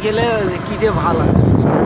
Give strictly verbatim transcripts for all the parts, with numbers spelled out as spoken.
খেলে কি যে ভালো লাগে।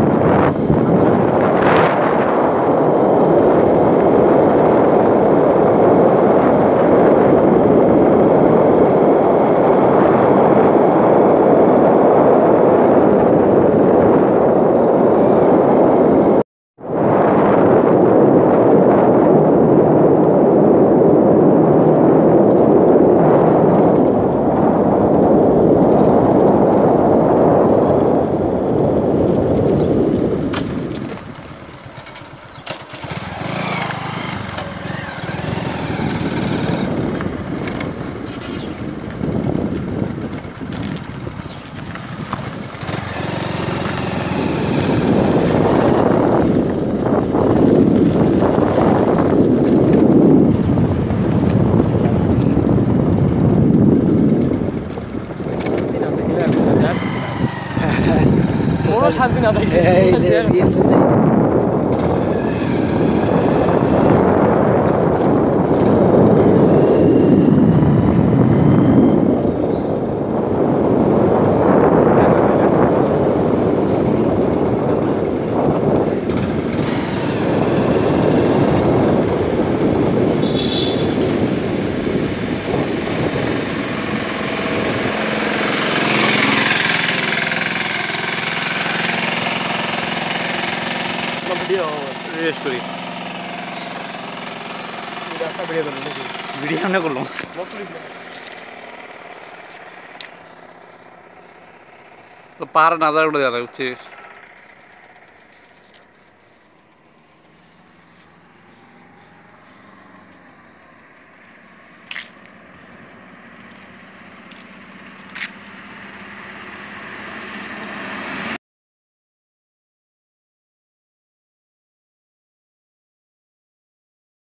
শান্তি না থাকে ভিডিও রেস্ট করি রাস্তা ভিডিও করলাম নাকি ভিডিও আমরা করলাম পাহাড় নাজার উঠে যাবে বুঝছিস।